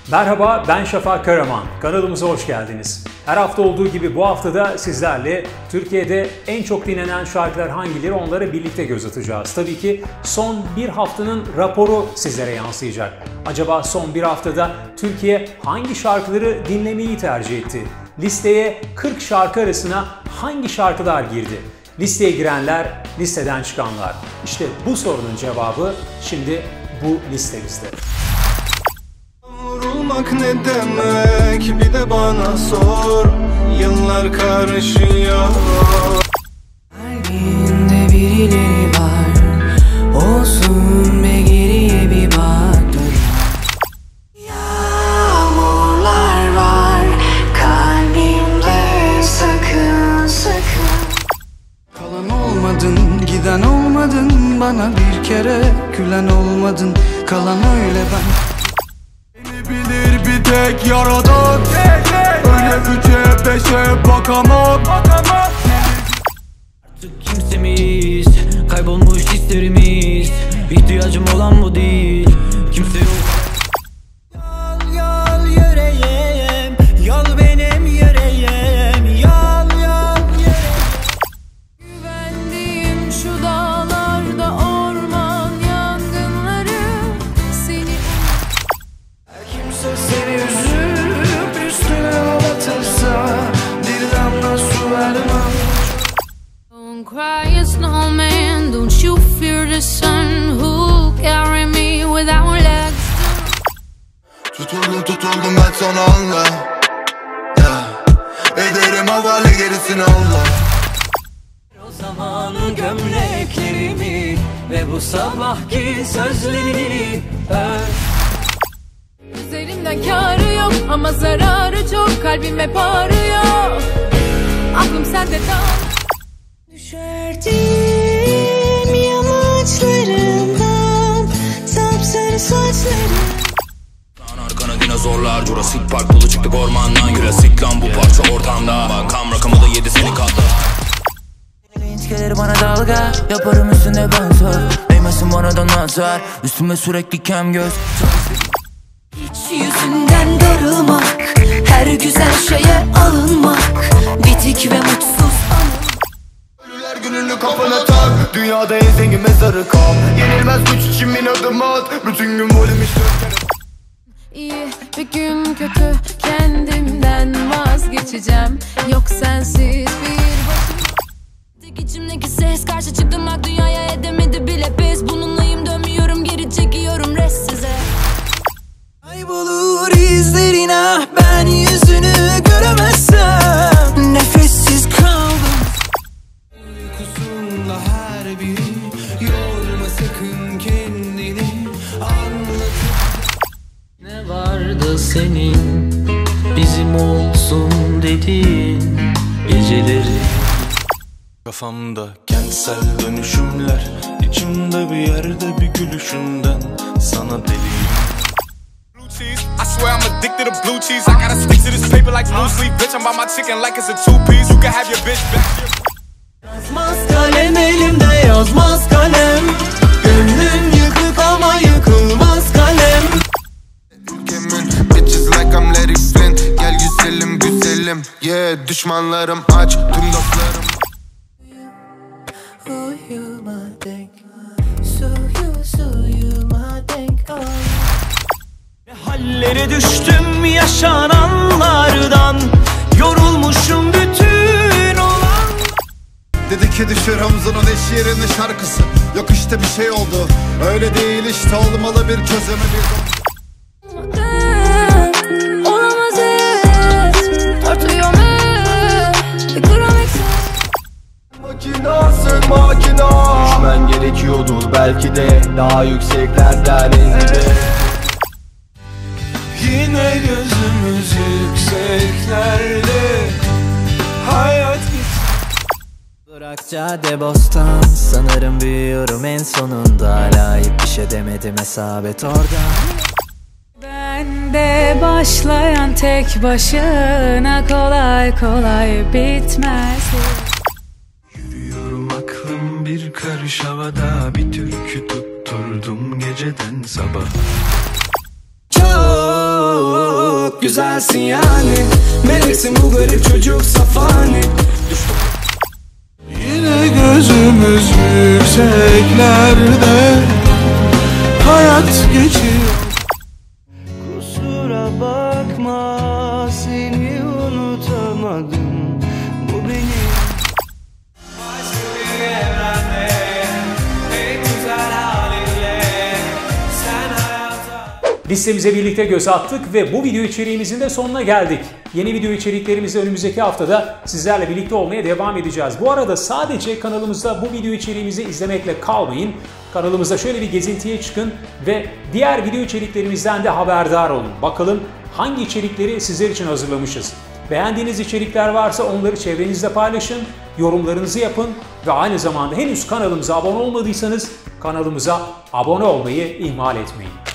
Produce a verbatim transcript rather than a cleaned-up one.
Merhaba, ben Şafak Karaman. Kanalımıza hoş geldiniz. Her hafta olduğu gibi bu haftada sizlerle Türkiye'de en çok dinlenen şarkılar hangileri, onlara birlikte göz atacağız. Tabii ki son bir haftanın raporu sizlere yansıyacak. Acaba son bir haftada Türkiye hangi şarkıları dinlemeyi tercih etti? Listeye kırk şarkı arasına hangi şarkılar girdi? Listeye girenler, listeden çıkanlar. İşte bu sorunun cevabı şimdi bu listemizde. Vurulmak ne demek, bir de bana sor. Yıllar karışıyor. Kalbinde birileri var. Olsun be, geriye bir bak. Yağmurlar var kalbimde, sakın sakın. Kalan olmadın, giden olmadın. Bana bir kere gülen olmadın. Kalan öyle ben. Bilir bir tek yaradan, öyle üçe beşe bakamam. Artık kimsemiz, kaybolmuş hislerimiz. İhtiyacım olan bu değil, kimse yok. Yol yol yüreğim, yol benim yüreğim. Yol yol yüreğim. Güvendiğim şu dağlarda orman yangınları seni. Kimse seni üzüp üstüne ağlatırsa bir damla su vermem. Don't cry, it's no man. Don't you fear the sun who carry me without legs. Tutuldum tutuldum ben sana anla, yeah. Ederim havale gerisini Allah. O zamanın gömleklerimi ve bu sabahki sözlerini öp. Üzerimden kârı yok ama zararı çok. Kalbim hep ağrıyor, aklım sende kal. Düşerdim yamaçlarından sapsarı saçlarım. Arkana dinozorlar, Jurassic Park dolu çıktık ormandan. Jurassic lan bu parça ortamda. Bankam rakamı da yedi seni katla. Linç gelir bana dalga, yaparım üstüne ben sor. Değmesin bana da nazar, üstüme sürekli kem göz. Hiç yüzünden darılmak, her güzel şeye alınmak, bitik ve mutsuz anım. Ölüler gününü kafana tak, dünyada en zengin mezarı kal. Yenilmez güç için bin adım at, bütün gün volüm işte. İyi bir gün kötü, kendimden vazgeçeceğim. Yok sensiz bir başım. Tek içimdeki ses karşı çıktım, bak dünyaya edemedi bile pes. Bununlayım, dönmüyorum geri, çekiyorum rest size. Kaybolur izlerin, ah ben yüzünü göremezsem. Nefessiz kaldım. Uykusunda her biri, yorma sakın kendini. Anlat. Ne vardı senin, bizim olsun dediğin geceleri. Kafamda kentsel dönüşümler, içimde bir yerde bir gülüşünden sana deliyim. I swear I'm addicted to blue cheese. I gotta stick to this paper like blue sleep. Bitch, I'm by my chicken like it's a two-piece. You can have your bitch back. Yazmaz kalem elimde, yazmaz kalem. Gönlüm yıkık ama yıkılmaz kalem. Ülkemin bitches like I'm Larry Flynn. Gel güzelim güzelim, yeah. Düşmanlarım aç, tüm dostlarım. Hallere düştüm yaşananlardan, yorulmuşum bütün olan. Dedi ki düşür omzunun eş yerine şarkısı. Yok işte bir şey oldu, öyle değil işte, olmalı bir çözümü bir. Olamaz hiç, tartıyor mu? Bir gram eksik. Makinasın makina. Düşmen gerekiyordur belki de, daha yükseklerden indi. Yine gözümüz yükseklerde, hayat Bırak cadde bostan, sanırım büyüyorum en sonunda. Hala hiçbir şey demedim, hesabet orada. Bende başlayan tek başına kolay kolay bitmez. Yürüyorum aklım bir karış havada, bir türkü tutturdum geceden sabah. Çok çok güzelsin yani. Meleksin bu garip çocuk safani. Yine gözümüz yükseklerde, hayat geçiyor. Kusura bakma, seni unutamadım. Bu benim Listemize birlikte göz attık ve bu video içeriğimizin de sonuna geldik. Yeni video içeriklerimizle önümüzdeki haftada sizlerle birlikte olmaya devam edeceğiz. Bu arada sadece kanalımızda bu video içeriğimizi izlemekle kalmayın. Kanalımızda şöyle bir gezintiye çıkın ve diğer video içeriklerimizden de haberdar olun. Bakalım hangi içerikleri sizler için hazırlamışız. Beğendiğiniz içerikler varsa onları çevrenizde paylaşın, yorumlarınızı yapın ve aynı zamanda henüz kanalımıza abone olmadıysanız kanalımıza abone olmayı ihmal etmeyin.